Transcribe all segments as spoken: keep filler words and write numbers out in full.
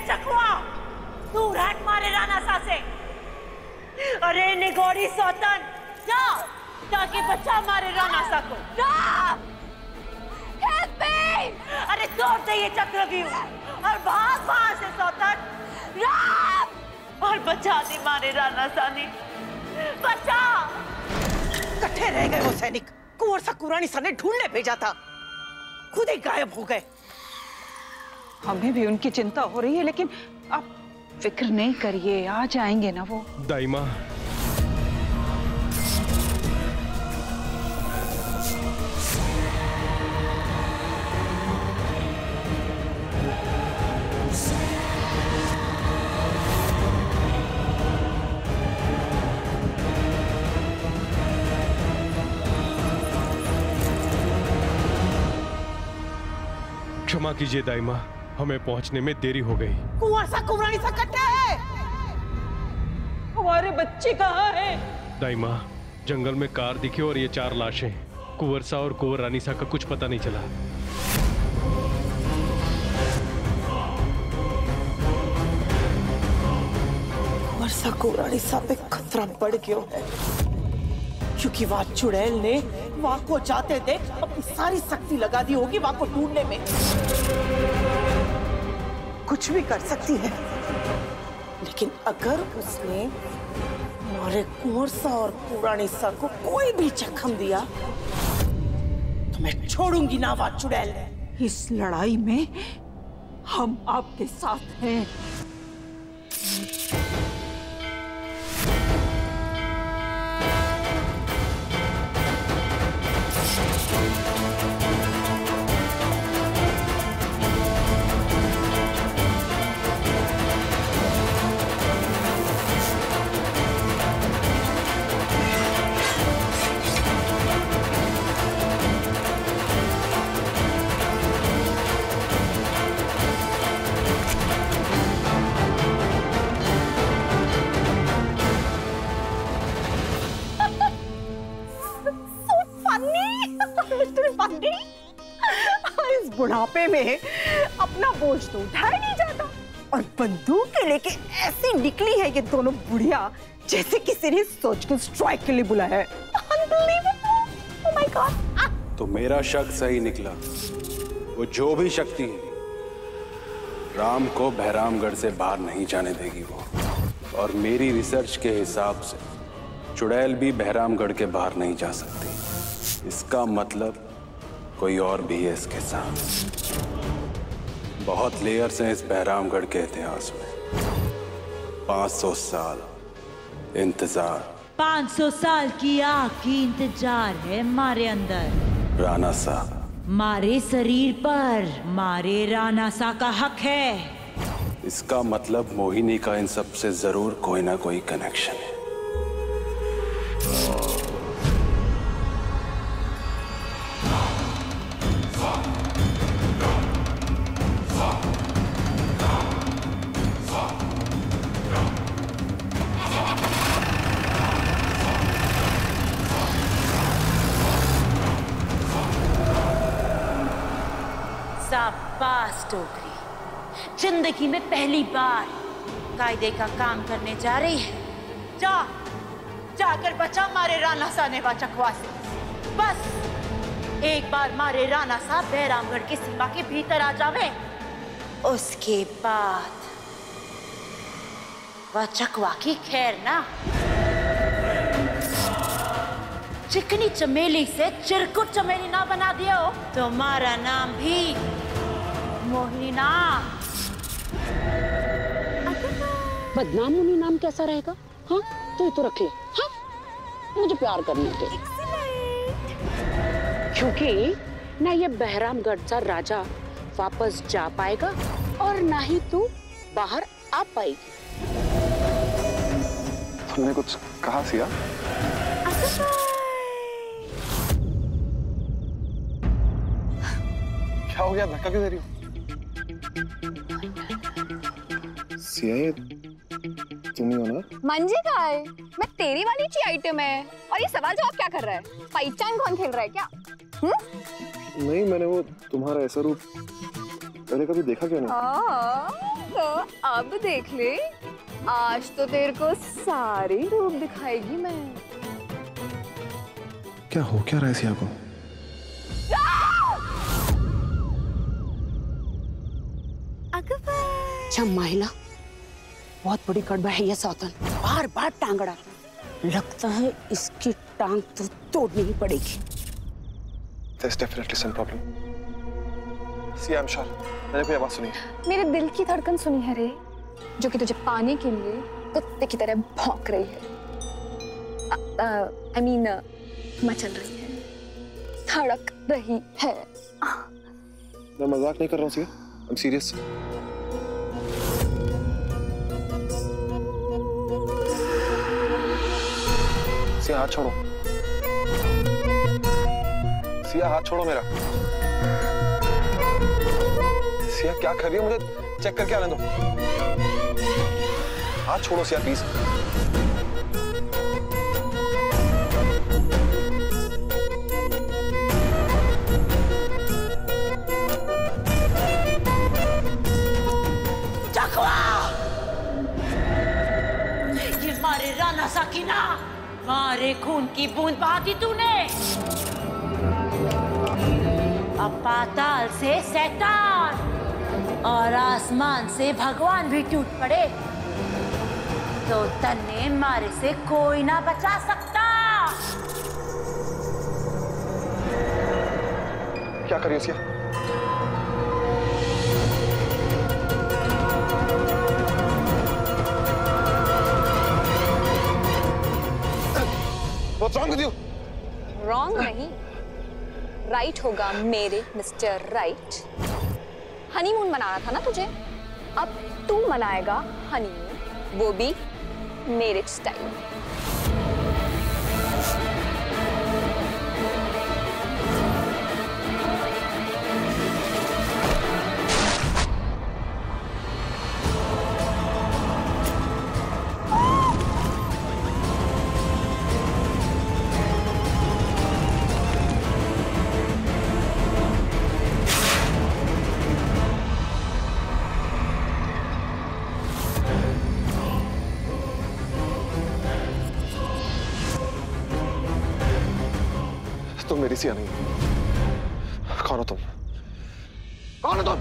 चकवा, दूर हट मारे राणा सा से। अरे निगोरी सौतन, जा ताकि बच्चा मारे राणा सा को। Help me! अरे तोड़ दे ये चक्रव्यूह और भाग वहां से सौतन। राम! और बचा दे मारे राणा सा ने, बचा। कट्ठे रह गए वो सैनिक, कुंवर सा कुरानी सा ने ढूंढने भेजा था, खुद ही गायब हो गए। हमें भी उनकी चिंता हो रही है, लेकिन आप फिक्र नहीं करिए, आ जाएंगे ना वो। दाइमा, क्षमा कीजिए दाइमा, हमें पहुंचने में देरी हो गई। कुंवर सा कुरानी सा कट्टे है। हमारे बच्चे कहाँ हैं? दाइमा, जंगल में कार दिखी और ये चार लाशें। कुंवर सा और कुंवर रानी सा का कुछ पता नहीं चला। कुंवर सा कुरानी सा पे खतरा बढ़ गया है, क्योंकि वहां चुड़ैल ने वहां को जाते देख अपनी सारी शक्ति लगा दी होगी वहां को ढूंढने में। कुछ भी कर सकती है, लेकिन अगर उसने हमारे कुंवर सा और कुरानी सा को कोई भी जख्म दिया तो मैं छोड़ूंगी ना वहां चुड़ैल। इस लड़ाई में हम आपके साथ हैं। इस बुढ़ापे में अपना बोझ तो उठाया नहीं जाता, और बंदूक लेके ऐसी निकली है ये दोनों बुढ़िया, जैसे किसी ने सोच को स्ट्राइक के लिए बुलाया है। Unbelievable! Oh my God! तो मेरा शक सही निकला। वो जो भी शक्ति है, राम को बहरामगढ़ से बाहर नहीं जाने देगी वो। और मेरी रिसर्च के हिसाब से चुड़ैल भी बहरामगढ़ के बाहर नहीं जा सकती। इसका मतलब कोई और भी है इसके साथ। बहुत लेयर्स हैं इस बहरामगढ़ के इतिहास में। पाँच सौ साल इंतजार, पाँच सौ साल की आग की इंतजार है मारे अंदर। राणा साहब, मारे शरीर पर मारे राणा सा का हक है। इसका मतलब मोहिनी का इन सब से जरूर कोई ना कोई कनेक्शन है। शाबाश टोकरी, जिंदगी में पहली बार कायदे का काम करने जा रही है। जा जाकर बचा मारे राणा सा ने चकवा से। बस एक बार मारे राणा सा बहरामगढ़ की सीमा के भीतर आ जावे, उसके बाद वह चकवा की खैर ना। चिकनी चमेली से चिरकुट चमेली ना बना दिया हो तो हमारा नाम भी मोहिनी ना। बदनाम मुनि नाम कैसा रहेगा? हाँ तो ये तो रख ले। हाँ मुझे प्यार करने के, क्योंकि ना ये बहरामगढ़ का राजा वापस जा पाएगा और ना ही तू बाहर आ पाएगी। तुमने कुछ कहा सिया? क्या हो गया, धक्का क्यों दे रही हो? सिया ये तुम ही हो ना? मंजी कहाँ है? मैं तेरी वाली ची आइटम है, और ये सवाल जवाब क्या कर रहा है? पहचान कौन खेल रहा है क्या? हुँ? नहीं, मैंने वो तुम्हारा ऐसा रूप पहले कभी देखा क्यों नहीं? तो अब देख ले, आज तो तेरे को सारी रूप दिखाएगी मैं। क्या हो क्या रहा है सिया को? अच्छा महिला, बहुत बड़ी गड़बड़ है ये सौतन, बार बार टांग अड़ा, लगता है इसकी टांग तो तोड़नी ही पड़ेगी। There's definitely some problem. See, I'm sure. मैंने कोई आवाज सुनी है। मेरे दिल की धड़कन सुनी है रे, जो कि तुझे पाने के लिए कुत्ते की तरह भौंक रही है। आई मीन मचल रही है, धड़क रही है। मैं मजाक नहीं कर रहा हूँ सिया, I'm serious. सिया हाथ छोड़ो, सिया हाथ छोड़ो मेरा। सिया क्या कर रही हो? मुझे चेक करके आने दो। हाथ छोड़ो सिया प्लीज। ये मारे राना साकिना, मारे खून की बूंद बहा दी तूने। अब पाताल से शैतान और आसमान से भगवान भी टूट पड़े तो तन्ने मारे से कोई ना बचा सकता। क्या कर रही हो Siya? What's wrong with you? Wrong नहीं, राइट right होगा मेरे मिस्टर राइट। हनीमून मनाना था ना तुझे, अब तू मनाएगा हनीमून, वो भी मेरे स्टाइल में। तुम मेरी सिया नहीं। कौन हो तुम? कौन हो तुम?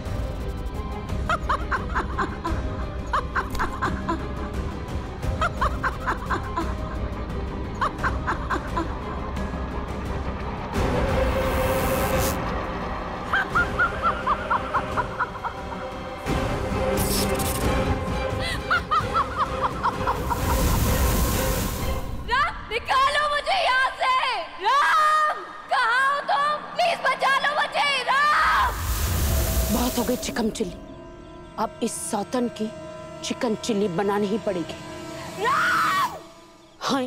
निकालो मुझे यहाँ से! राम! कहाँ हो तुम? प्लीज बचा लो मुझे! राम! बहुत हो गई चिकन चिल्ली, अब इस सौतन की चिकन चिल्ली बनानी ही पड़ेगी। राम! हाँ।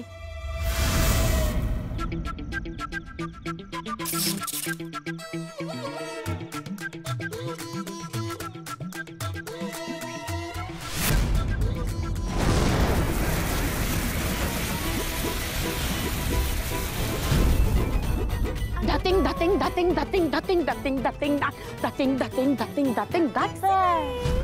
Dating, dating, dating, dating, dating, dating, dating, dating, dating, dating, dating, that's it.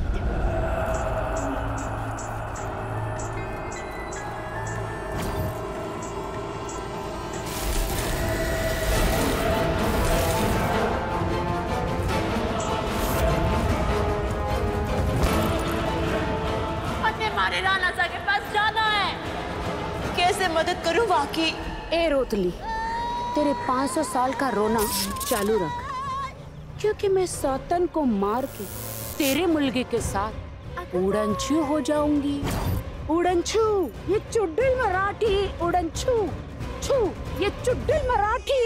अपने मारे राना सा के पास जाना है। कैसे मदद करूं वाकई? ए रोतली, तेरे पाँच सौ साल का रोना चालू रख, क्योंकि मैं सौतन को मार के तेरे मुलगे के साथ उड़नछू हो जाऊंगी। उड़नछू, ये चुड़ैल मराठी, उड़नछू, छू, ये चुड़ैल मराठी।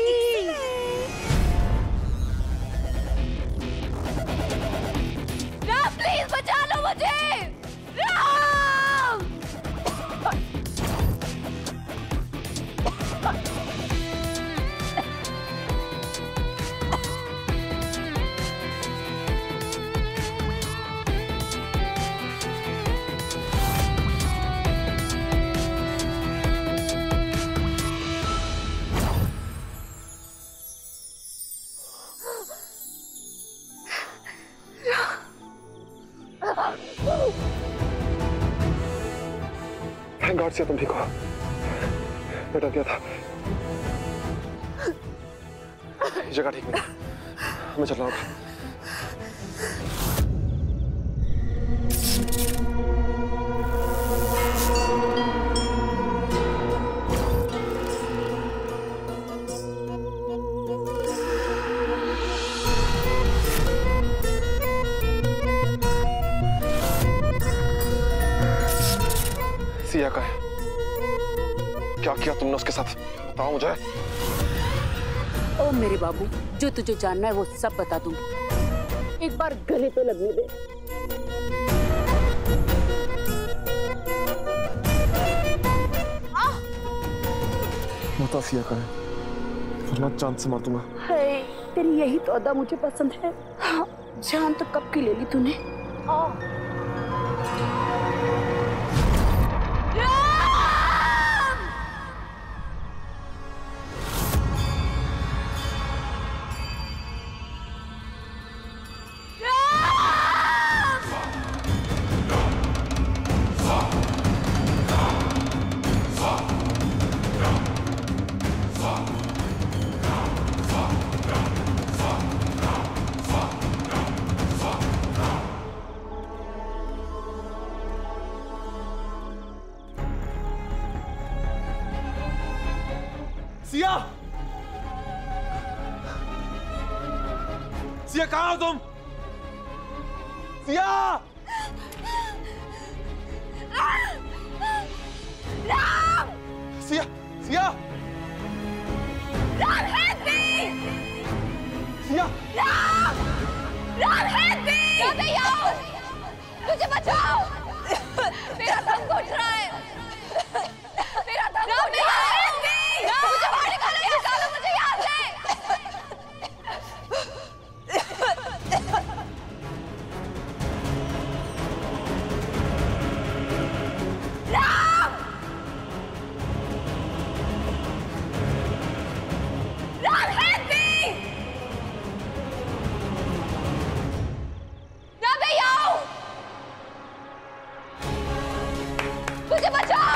राम, प्लीज बचा लो मुझे! राम! थैंक गॉड सिया तुम ठीक हो। मैं डर गया था। ये जगह ठीक नहीं, मैं चल रहा हूँ। सिया का है, क्या किया तुमने उसके साथ, बताओ मुझे। ओ मेरे बाबू, जो तुझे जानना है वो सब बता दूंगी। एक बार गले पे लगने दे। बता सिया का है, वरना जान से मार दूंगा। है, तेरी यही तो अदा मुझे पसंद है। हाँ, जान तो कब की ले ली तूने। आ। सिया, सिया कहाँ हो तुम? Siya! Ram! Siya, Siya! Ram help me! Siya! Ram! Ram help me! यहाँ आओ! मुझे बचाओ! मेरा दम घुट रहा है! मेरा दम घुट रहा है! मुझे बाहर निकालो, निकालो मुझे यहाँ से! राम! Ram help me! राम नहीं आओ! मुझे बचाओ!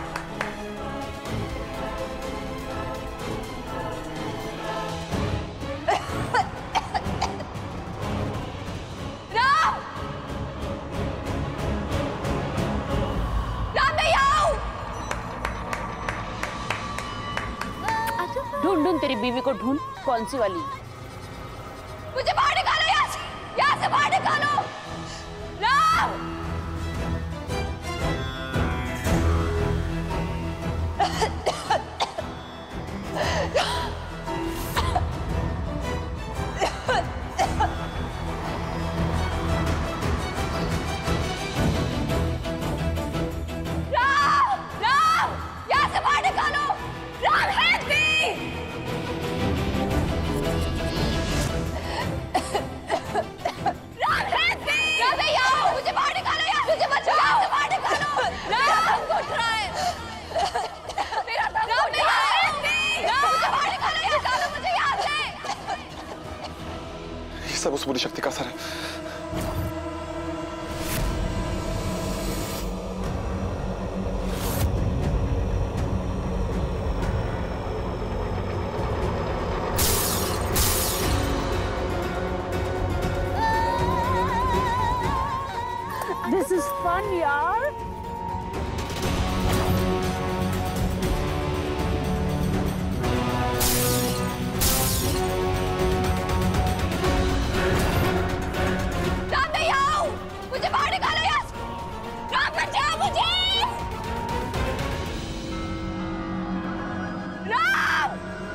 ढूंढ ढूंढ तेरी बीवी को ढूंढ, कौन सी वाली? मुझे बाहर निकालो यहाँ से, यहाँ से बाहर निकालो। राम! राम! राम! यहाँ से बाहर निकालो। Ram help me! Ram help me! Ram नहीं आओ, मुझे बाहर निकालो यार, मुझे बचाओ, यहाँ से बाहर निकालो। मेरा दम घुट रहा है। मेरा दम घुट रहा है। मुझे बाहर निकालो यार, निकालो मुझे यहाँ से। ये सब उस बुरी शक्ति का असर है। This is fun, यार। राम नहीं आओ, मुझे बाहर निकालो यार। राम बचाओ मुझे। राम!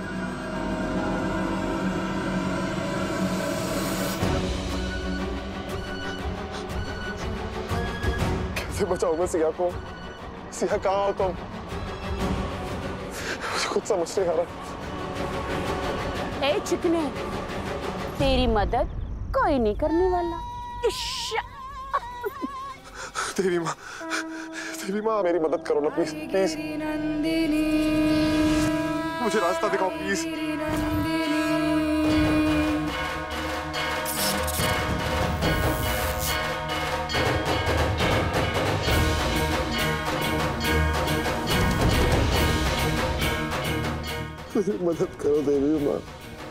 कैसे बचाऊं मैं सिया को? सिया कहाँ हो तुम? मुझे कुछ समझ नहीं आ रहा। ए चिकने, तेरी मदद कोई नहीं करने वाला। इश्शा। देवी माँ, देवी माँ मेरी मदद करो ना प्लीज, प्लीज। मुझे रास्ता दिखाओ प्लीज। मेरी मदद करो देवी माँ।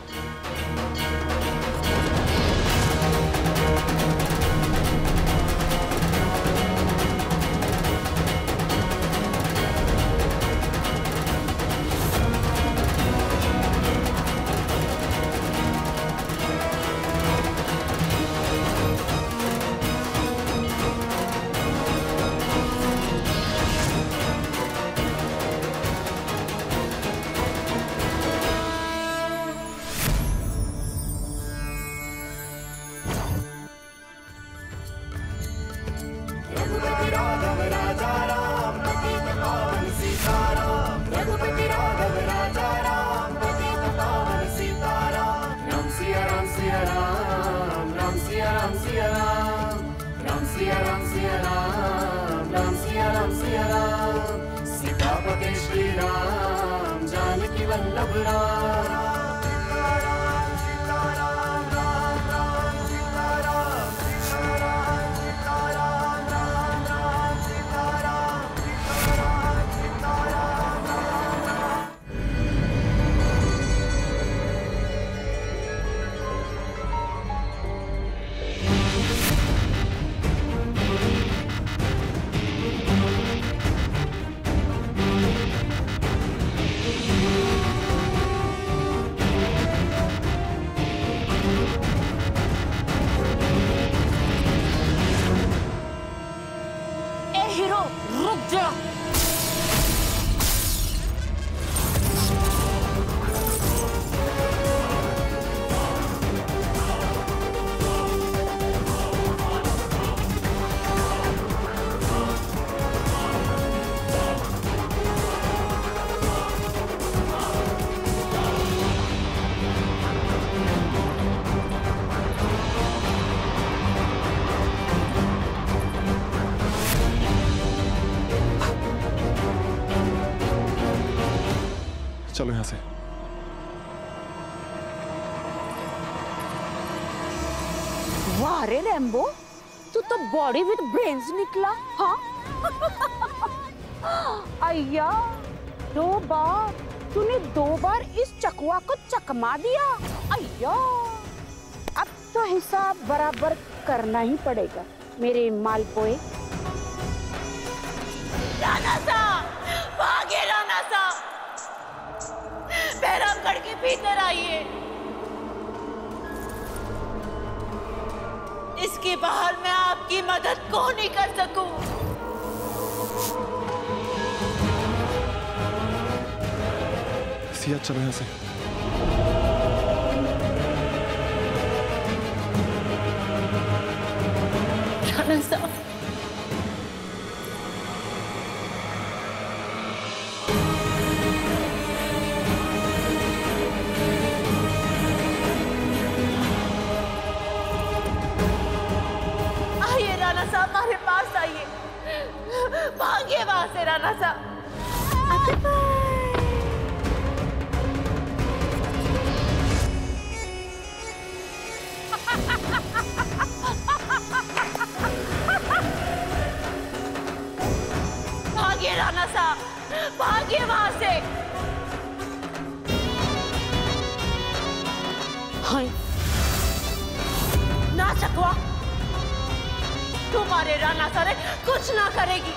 चलो यहाँ से। वाह रे रैम्बो, तू तो बॉडी विद ब्रेन्स निकला। हाँ अय्या, दो बार तूने दो बार इस चकवा को चकमा दिया। अय्या, अब तो हिसाब बराबर करना ही पड़ेगा मेरे मालपोए। राणा साहब, भागे राणा साहब, बहरामगढ़ के भीतर आइए। इसके बाहर मैं आपकी मदद को नहीं कर सकूं। सिया चलो यहाँ से। राणा साहब, हमारे पास आइए, भागिए वहां से राणा साहब। भागिए राणा साहब, भागिए वहां से। हाय ना चकवा, तुम्हारे राणा सारे कुछ ना करेगी।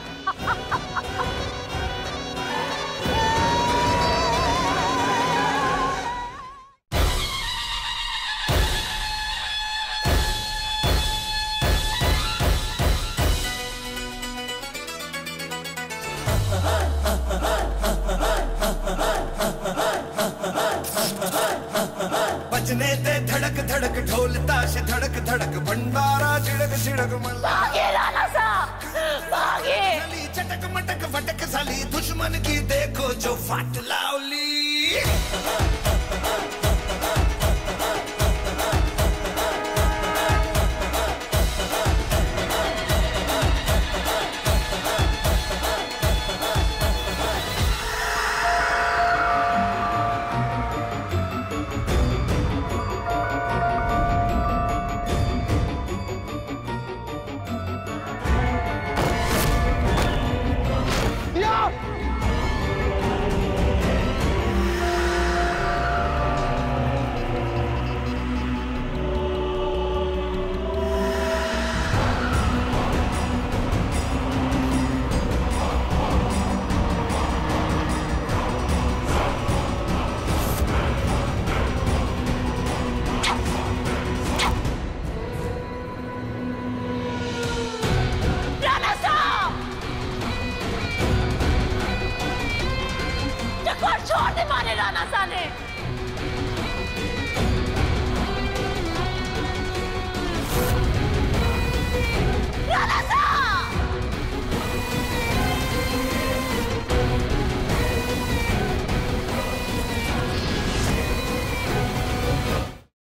बजने दे धड़क धड़क ढोल ताश धड़क धड़क भंडारा झिड़क झिड़क मन। भागे राणा साहब, भागे। चटक मटक फटक साली दुश्मन की देखो जो फाट लावली।